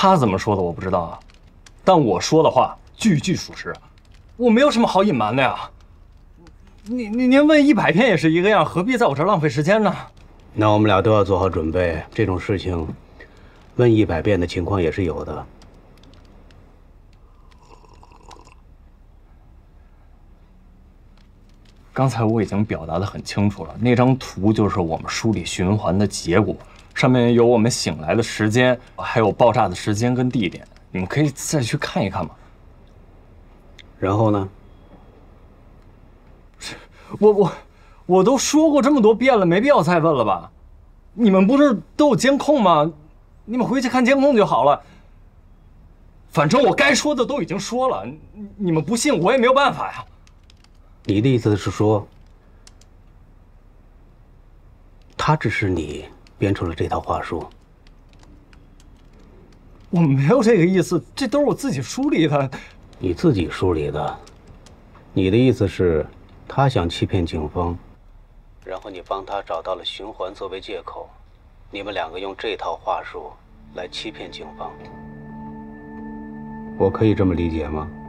他怎么说的我不知道啊，但我说的话句句属实，我没有什么好隐瞒的呀。您问100遍也是一个样，何必在我这儿浪费时间呢？ 那我们俩都要做好准备，这种事情问100遍的情况也是有的。 刚才我已经表达得很清楚了，那张图就是我们梳理循环的结果，上面有我们醒来的时间，还有爆炸的时间跟地点，你们可以再去看一看嘛。 然后呢？ 我都说过这么多遍了，没必要再问了吧？你们不是都有监控吗？你们回去看监控就好了。反正我该说的都已经说了，你们不信我也没有办法呀。 你的意思是说，他指使你编出了这套话术？ 我没有这个意思，这都是我自己梳理的。 你自己梳理的？你的意思是，他想欺骗警方，然后你帮他找到了循环作为借口，你们两个用这套话术来欺骗警方。我可以这么理解吗？